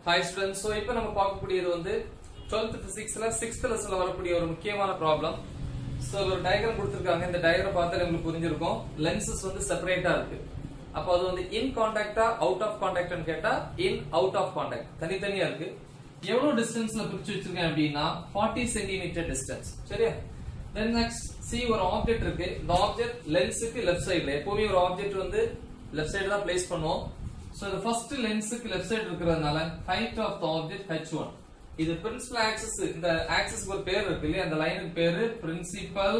Hi students, so இப்போ நம்ம பார்க்கக்கூடியது வந்து 12th physicsல 6th லெசன்ல வரக்கூடிய ஒரு முக்கியமான ப்ராப்ளம். சோ ஒரு டயகிராம் கொடுத்திருக்காங்க. இந்த டயகிராம் பார்த்தாலே உங்களுக்கு புரிஞ்சிருக்கும். லென்சஸ் வந்து செப்பரேட்டா இருக்கு. அப்ப அது வந்து இன் கான்டாக்டா அவுட் ஆஃப் கான்டாக்ட்னு கேட்டா இன் அவுட் ஆஃப் கான்டாக்ட் தனித்தனியா இருக்கு. எவ்வளவு டிஸ்டன்ஸ்ல பிரிச்சு வச்சிருக்கேன் அப்படினா 40 cm டிஸ்டன்ஸ். சரியா? Then next see ஒரு ஆப்ஜெக்ட் இருக்கு. இந்த ஆப்ஜெக்ட் லென்ஸ்க்கு லெஃப்ட் சைடுல எப்பவுமே ஒரு ஆப்ஜெக்ட் வந்து லெஃப்ட் சைடு தான் பிளேஸ் பண்ணுவோம். So the first lensக்கு left side இருக்குறதுனால height of the object h1 இது principal axis இந்த axis ஒரு பேர் இருக்கு இல்லையா அந்த லைனுக்கு பேரு principal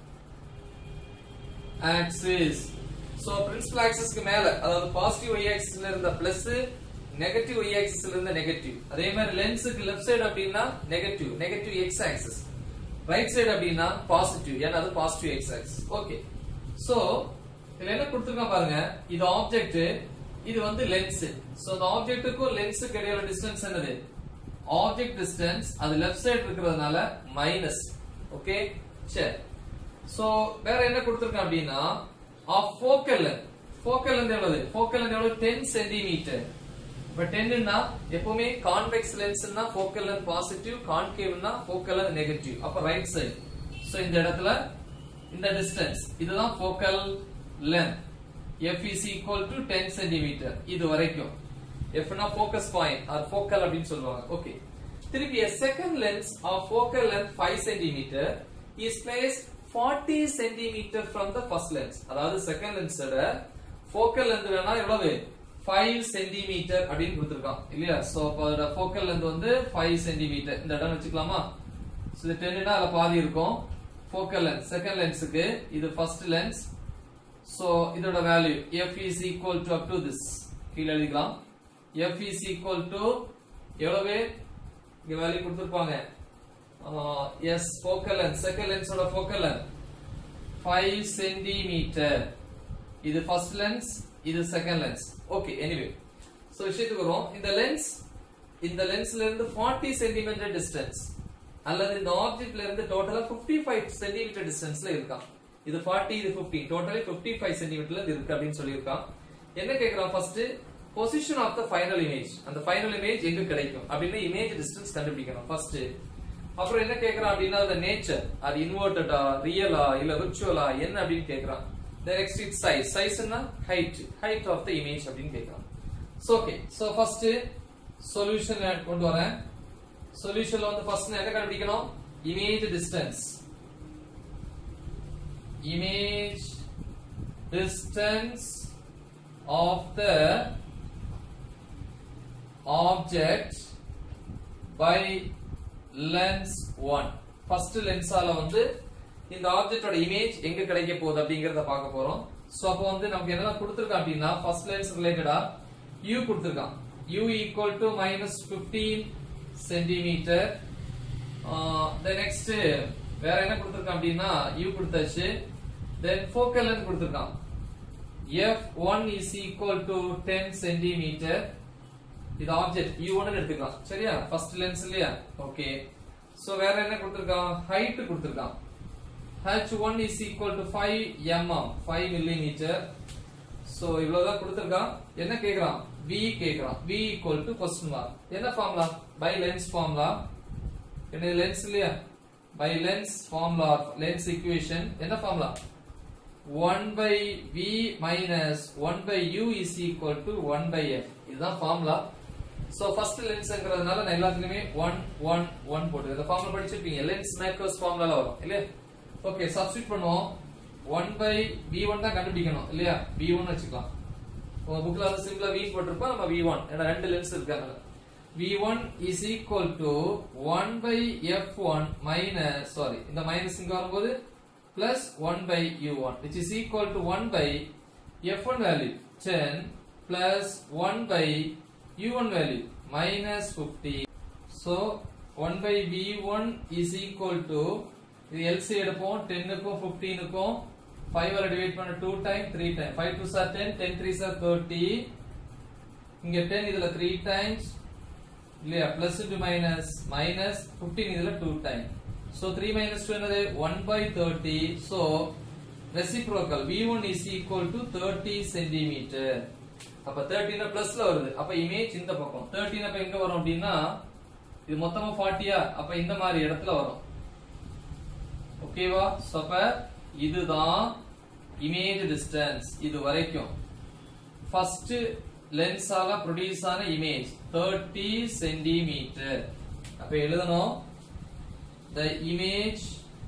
axis so principal axisக்கு மேல அதாவது positive y axisல இருந்த plus negative y axisல இருந்த negative அதே மாதிரி லென்ஸ்க்கு left side அப்படினா negative x axis right side அப்படினா positive ஏன்னா அது positive x axis okay so இதுல என்ன கொடுத்திருக்கான் பாருங்க இது ஆப்ஜெக்ட் இது வந்து லென்ஸ் சோ அந்த ஆப்ஜெக்ட்டுக்கும் லென்ஸ்க்கு இடையில டிஸ்டன்ஸ் என்னது ஆப்ஜெக்ட் டிஸ்டன்ஸ் அது லெஃப்ட் சைடு இருக்குறதுனால மைனஸ் ஓகே சரி சோ வேற என்ன கொடுத்திருக்கான் அப்படினா ஆஃப் ஃபோக்கல் லென்த் எவ்வளவு 10 cm இப்ப 10 ன்னா எப்பவுமே கான்வெக்ஸ் லென்ஸ்னா ஃபோக்கல் லென்த் பாசிட்டிவ் கான்கேவ்னா ஃபோக்கல் லென்த் நெகட்டிவ் அப்ப ரைட் சைடு சோ இந்த இடத்துல இந்த டிஸ்டன்ஸ் இதுதான் focal length f is equal to 10 cm இது வரைக்கும் f னா focus point or focal அப்படினு சொல்வாங்க ஓகே திருப்பி a second lens of focal length 5 cm is placed 40 cm from the first lens அதாவது செகண்ட் லென்ஸோட focal length வேணா எவ்வளவு 5 cm அப்படினு கொடுத்திருக்கான் இல்லையா சோ அதோட focal length வந்து 5 cm இந்த இடம் வெச்சுக்கலாமா சோ இது 10 னா அதுல பாதி இருக்கும் focal length செகண்ட் லென்ஸ்க்கு இது ஃபர்ஸ்ட் லென்ஸ் So இதோட value f is equal to up to this கீழ எழுதிக்கலாம் f is equal to எவ்வளவு இங்க வேல்யூ கொடுத்திருப்பாங்க yes focal length second lens ஓட focal length 5 cm இது first lens இது second lens okay anyway so விஷயத்துக்கு வரோம் இந்த லென்ஸ்ல இருந்து 40 cm distance அல்லது இந்த ஆப்ஜெக்ட்ல இருந்து டோட்டலா 55 cm டிஸ்டன்ஸ்ல இருக்கான் இது 40 இது 50 டோட்டலி 55 சென்டிமீட்டர்ல இருக்கு அப்படினு சொல்லிருக்கான் என்ன கேக்குறான் first position of the final image அந்த ஃபைனல் இமேஜ் எங்க கிடைக்கும் அப்படினா இமேஜ் டிஸ்டன்ஸ் கண்டுபிடிக்கணும் ஃபர்ஸ்ட் அப்புறம் என்ன கேக்குறான் அப்படினா அந்த நேச்சர் அது இன்வெர்ட்டடா ரியலா இல்ல விர்ச்சுவலா என்ன அப்படினு கேக்குறான் நெக்ஸ்ட் இட் சைஸ்னா ஹைட் ஆஃப் தி இமேஜ் அப்படினு கேக்குறான் so okay so first solution கொண்டு வரேன் சொல்யூஷன்ல வந்து ஃபர்ஸ்ட் என்ன கண்டுபிடிக்கணும் image distance of the object by lens 1 first lens ஆல வந்து இந்த ஆப்ஜெக்ட்டோட இமேஜ் எங்க கிடைக்க போகுது அப்படிங்கறத பார்க்க போறோம் சோ அப்ப வந்து நமக்கு என்னலாம் கொடுத்திருக்கான் அப்படினா first lens ரிலேட்டடா u கொடுத்திருக்கான் u equal to -15 cm the next வேற என்ன கொடுத்திருக்கான் அப்படினா u கொடுத்தாச்சு then focal length கொடுத்திருக்கான் f1 is equal to 10 cm இது ஆப்ஜெக்ட் u1 ன்னு எடுத்துக்கலாம் சரியா ஃபர்ஸ்ட் லென்ஸ் இல்லையா ஓகே சோ வேற என்ன கொடுத்திருக்கான் ஹைட் கொடுத்திருக்கான் h1 is equal to 5 mm 5 mm சோ இவ்வளவு தான் கொடுத்திருக்கான் என்ன கேக்குறான் v கேக்குறான் v equal to question mark என்ன ஃபார்முலா பை லென்ஸ் ஃபார்முலா என்ன லென்ஸ் இல்லையா by lens formula of lens equation என்ன formula 1 by v minus 1 by u is equal to 1 by f இதுதான் formula so first lens ங்கறதுனால நான் எல்லாத்துலயுமே 1 1 1 போட்டு இந்த formula படிச்சிருப்பீங்க lens makers formula ல வரும் இல்லையா ஓகே சப்ஸ்டிட்யூட் பண்ணுவோம் 1 by v1 தான் கண்டுபிடிக்கணும் இல்லையா v1 வெச்சுக்கலாம் உங்க புக்ல வந்து சிம்பிளா v போட்டுருப்பா நம்ம v1 ஏன்னா ரெண்டு லென்ஸ் இருக்கறனால v1 is equal to 1 by f1 minus இந்த மைனஸ் இங்க வரும்போது plus 1 by u1 which is equal to 1 by f1 value 10 plus 1 by u1 value minus 50 so 1 by v1 is equal to இது LC எடுப்போம் 10 க்கும் 15 க்கும் 5 ஆல divide பண்ண 2 time 3 time 5 2s are 10 10 3s are 30 இங்க 10 இதுல 3 டைம்ஸ் இல்லையா plus into minus 15 இதுல 2 டைம் so 3 minus 2 என்னது 1 by 30 so reciprocal v1 is equal to 30 cm அப்ப 13 பிளஸ்ல வருது. அப்ப இமேஜ் இந்த பக்கம் 13 அப்ப எங்க வரும் அப்படின்னா இது மொத்தமா 40யா, அப்ப இந்த மாதிரி இடத்துல வரும். ஓகேவா? சோ அப்ப இதுதான் இமேஜ் டிஸ்டன்ஸ். இது வரைக்கும் ஃபர்ஸ்ட் லென்ஸால ப்ரொடியூஸ் ஆன இமேஜ் 30 சென்டிமீட்டர். அப்ப எழுதணும் the image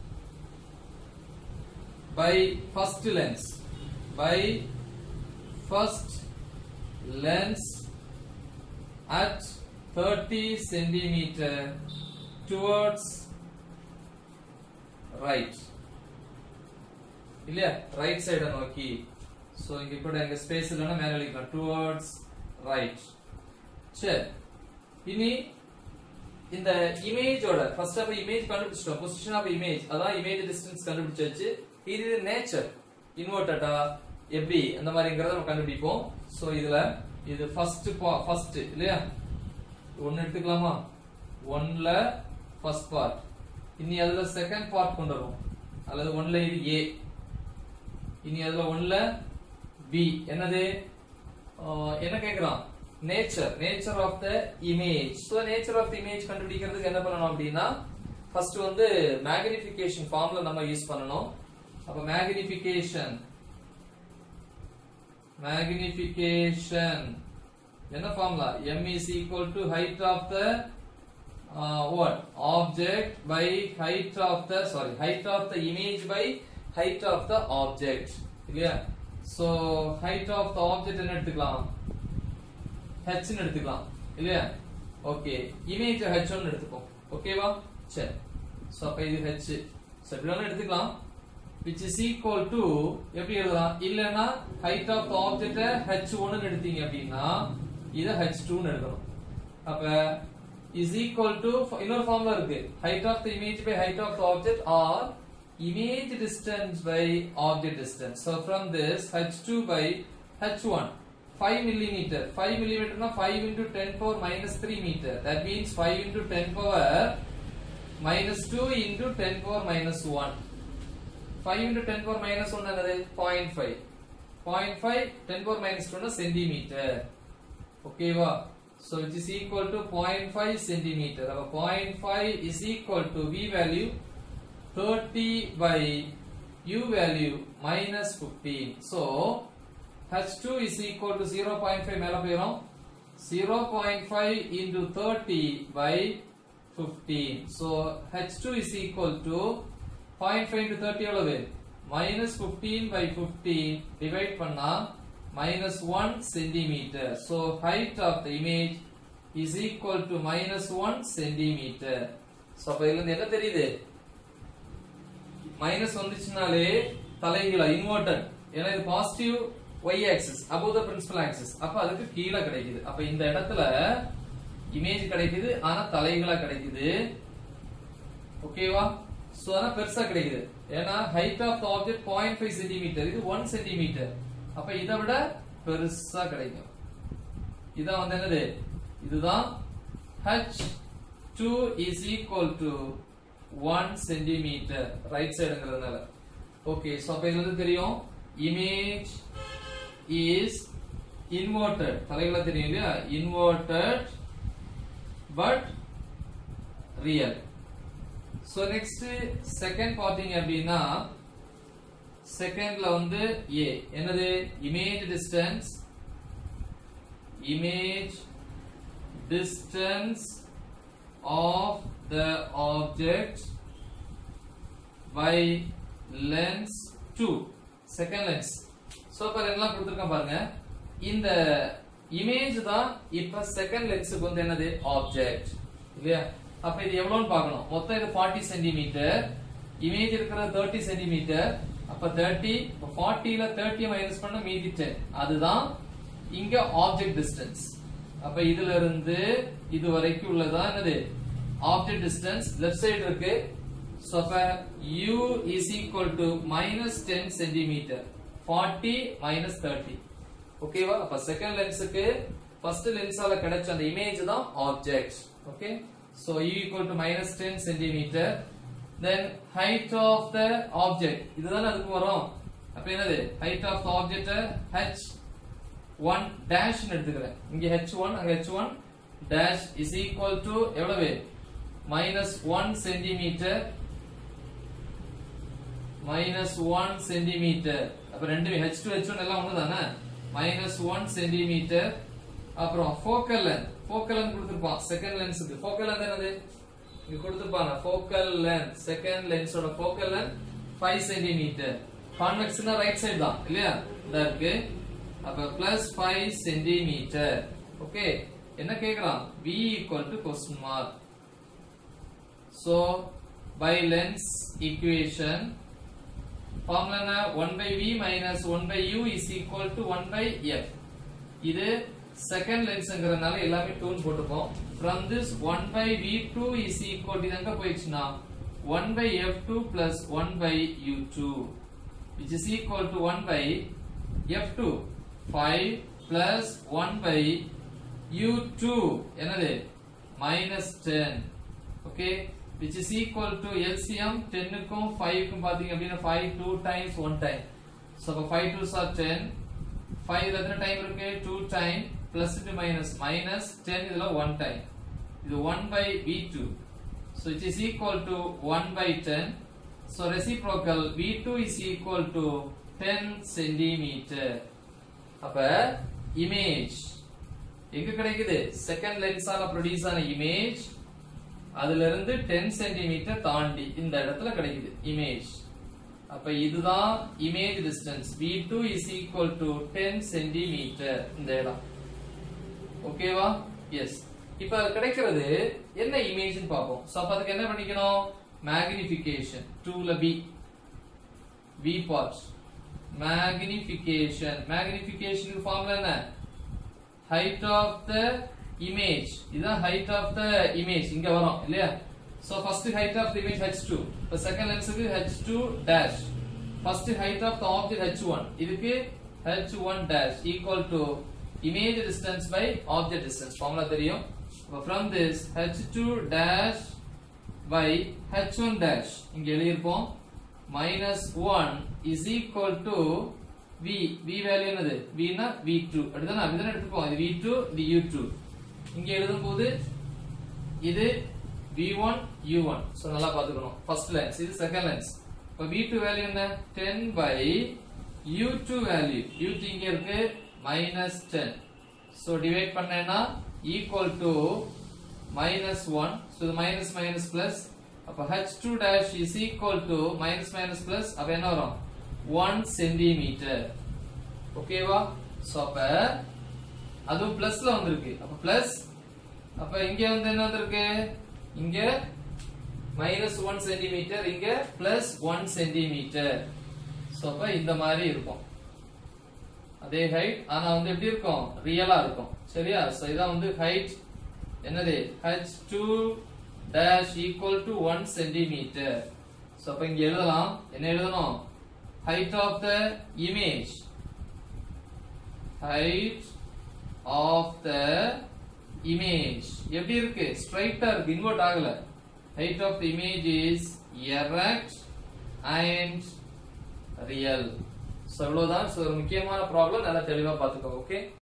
by first lens at 30 centimeter towards right. இல்லையா? ரைட் சைட நோக்கி. சோ இங்க கூட எங்க ஸ்பேஸ் இல்லனா மேல எழுதிக்கலாம் towards right. சரி, இனி இந்த இமேஜோட ஃபர்ஸ்ட் ஆஃப் இமேஜ் கண்டுபிடிச்சிட்டோம். பொசிஷன் ஆஃப் இமேஜ் அதான் இமேஜ் டிஸ்டன்ஸ் கண்டுபிடிச்சாச்சு. இது நேச்சர் இன்வெர்ட்டடா எப்படி அந்த மாதிரிங்கறத நம்ம கண்டுபிடிப்போம். சோ இதுல இது ஃபர்ஸ்ட் இல்லையா? ஒன்னு எடுத்துக்கலாமா? 1ல ஃபர்ஸ்ட் பார்ட், இனி அதுல செகண்ட் பார்ட் கொண்டு வரும். அல்லது 1ல இது A, இனி அதுல 1ல B. என்னது என்ன கேக்குறான்? Nature of the image. So nature of the image கண்டுபிடிக்கிறதுக்கு என்ன பண்ணணும் அப்படின்னா ஃபர்ஸ்ட் வந்து மேக்னிஃபிகேஷன் ஃபார்முலா நம்ம யூஸ் பண்ணணும். அப்ப மேக்னிஃபிகேஷன் என்ன formula? m is equal to height of the object by height of the image by height of the object. இல்லையா? So height of the object என்ன எடுத்துக்கலாம்? h ன்னு எடுத்துக்கலாம் இல்லையா? ஓகே, இமேஜ் h ன்னு எடுத்துப்போம். ஓகேவா? சரி, சோ அப்ப இது h செப்டிலோன்னு எடுத்துக்கலாம், which is equal to எப்படி எழுதலாம்? இல்லனா height of the object h1 ன்னு எடுத்தீங்க அப்படினா இத h2 ன்னு எழுதணும். அப்ப is equal to இன்னொரு ஃபார்முலா இருக்கு, height of the image by height of the object or image distance by object distance. So from this h2 by h1 5 millimeter. 5 millimeter na 5 into 10 power minus 3 meter. That means 5 into 10 power minus 2 into 10 power minus 1. 5 into 10 power minus 1 என்னது? 0.5. 0.5 10 power minus 2 na centimeter. Okay va? So which is equal to 0.5 centimeter. Appo 0.5 is equal to V value 30 by U value minus 15. So h2 is equal to 0.5 மேல போயிரும். 0.5 into 30 by 15. So h2 is equal to 0.5 into 30 எவ்வளவு? minus 15 by 15 divide பண்ணா minus 1 centimeter. So height of the image is equal to minus 1 centimeter. So அப்ப இதுல இருந்து என்ன தெரியுது? Minus வந்துச்சுனாலே தலைகீழா இன்வெர்ட்டட். ஏன்னா இது positive y axis above the principal axis. அப்ப அதுக்கு கீழ கிடைக்குது. அப்ப இந்த இடத்துல இமேஜ் கிடைக்குது, ஆனா தலைகீழா கிடைக்குது. ஓகேவா? சோ ஆனா பெருசா கிடைக்குது. ஏன்னா height of the object 0.5 cm, இது 1 cm. அப்ப இத விட பெருசா கிடைக்கும். இதான் வந்து என்னது? இதுதான் h2 is equal to 1 cm right சைடுங்கிறதுனால. ஓகே, சோ அப்ப இது வந்து தெரியும் image is inverted. தலைகீழா தெரியும் இல்லையா? inverted but real. So next second பாத்தீங்க அப்படின்னா செகண்ட்ல வந்து A என்னது? image distance of the object by lens 2, second lens. So அப்ப எல்லாம் கொடுத்திருக்கேன் பாருங்க. இந்த இமேஜ் தான் இப்ப செகண்ட் லென்ஸ்க்கு வந்து என்னது? ஆப்ஜெக்ட் இல்லையா? அப்ப இது எவ்வளவுன்னு பார்க்கணும். மொத்தம் இது 40 சென்டிமீட்டர், இமேஜ் இருக்கிறது 30 சென்டிமீட்டர். அப்ப 30, 40ல 30 மைனஸ் பண்ண மீதி 10. அதுதான் இங்க ஆப்ஜெக்ட் டிஸ்டன்ஸ். அப்ப இதுல இருந்து இது வரைக்கும் உள்ளதான் என்னது? Object distance. லெஃப்ட் சைடு இருக்கு. சோ அப்ப u is equal to minus 10 centimetre. 40 minus 30. ஓகேவா? அப்ப செகண்ட் லென்ஸ்க்கு ஃபர்ஸ்ட் லென்ஸால கிடைச்ச அந்த இமேஜ் தான் object. Okay, so u equal to minus 10 centimeter. Then height of the object இதுதானே அதுக்கு வரும். அப்ப என்னது? height of the object h 1 dash னு எடுத்துக்கிறேன். இங்க h1 அங்க h1 dash is equal to எவ்வளவு -1 சென்டிமீட்டர் -1 சென்டிமீட்டர். அப்ப ரெண்டுமே h2 h1 எல்லாம் ஒண்ணுதானே. -1 சென்டிமீட்டர். அப்புறம் ஃபோக்கல் லென்த் கொடுத்திருப்பான் செகண்ட் லென்ஸ்க்கு. ஃபோக்கல் லென்த் என்னது இங்க கொடுத்திருப்பாங்க. ஃபோக்கல் லென்த் செகண்ட் லென்ஸோட ஃபோக்கல் லென்த் 5 சென்டிமீட்டர். கான்வெக்ஸ்னா ரைட் சைடு தான் இல்லையா, இதா இருக்கு. அப்ப +5 சென்டிமீட்டர். ஓகே, என்ன கேக்குறான்? v question mark. So by length equation formula என்ன? 1/v minus 1/u is equal to 1/f. இது செகண்ட் லென்ஸ்ங்கறனால எல்லாமே டூன் போட்டுப்போம். from this 1/v2 is equal to இதங்க போயிடுச்சுனா 1/f2 plus 1/u2 which is equal to 1/f2 5 plus 1/u2 என்னது -10. okay, which is equal to LCM 10 க்கும் 5 க்கும் பாத்தீங்க அப்படினா 5 2 times 1 time. so 5 2s are 10. 5 எத்தனை time இருக்கு? 2 time plus into minus 10 இதுல 1 time. இது 1/v2. so it is equal to 1/10. so reciprocal v2 is equal to 10 centimeter. அப்ப இமேஜ் எங்க கிடைக்குது? செகண்ட் லென்ஸால ப்ரொடியூஸ் ஆன இமேஜ் அதுல இருந்து 10 சென்டிமீட்டர் தாண்டி இந்த இடத்துல கிடைக்குது இமேஜ். அப்ப இதுதான் image distance. v2 is equal to 10 centimetre இந்த இடம். ஓகேவா? எஸ். இப்ப கிடைக்கிறது என்ன இமேஜ்னு பாப்போம். சோ அப்ப அதுக்கு என்ன பண்ணிக்கணும்? மேக்னிஃபிகேஷன் 2 ல b part magnification. Magnification formula என்ன? height of the image. இதான் height of the image இங்க வரும் இல்லையா? so first height of the image h2. இப்ப செகண்ட் லென்ஸ்க்கு h2 dash. first height of the object h1. இதுக்கு h1 dash equal to image distance by object distance. Formula தெரியும். from this h2 dash by h1 dash இங்க எழுதிருப்போம். -1 is equal to v value என்னது? v னா v2 அப்படிதானே. அப்படிதானே எடுத்துப்போம். இது v2 இது u2. இங்க எழுதும்போது இது v1 u1. சோ நல்லா பாத்துக்கணும். ஃபர்ஸ்ட் லென்ஸ் இது செகண்ட் லென்ஸ். இப்ப v2 வேல்யூ என்ன? 10/u2 value. u2 இங்க இருக்கு -10. சோ டிவைட் பண்ணேனா equal to -1. சோ இது மைனஸ் மைனஸ் பிளஸ். அப்ப h2 dash is equal to minus minus plus. அப்ப என்ன வரும்? 1 சென்டிமீட்டர். ஓகேவா? சோ அப்ப அது பிளஸ்ல வந்திருக்கு. அப்ப பிளஸ். அப்ப இங்க வந்து என்ன வந்திருக்கு? இங்க -1 சென்டிமீட்டர், இங்க +1 சென்டிமீட்டர். சோ அப்ப இந்த மாதிரி இருக்கும். அதே ஹைட் ஆனா வந்து எப்படி இருக்கும்? ரியலா இருக்கும். சரியா? சோ இதான் வந்து ஹைட் என்னது? h2 dash equal to 1 centimetre. So அப்ப இங்க எழுதலாம். என்ன எழுதணும்? height of the image. height of the image எப்படி இருக்கு? ஸ்ட்ரைட்டா இருக்கு, இன்வெர்ட் ஆகல. height of the image is erect and real. So இவ்வளவுதான். சோ ஒரு முக்கியமான ப்ராப்ளம் நல்லா தெளிவா பாத்துக்கோ. ஓகே.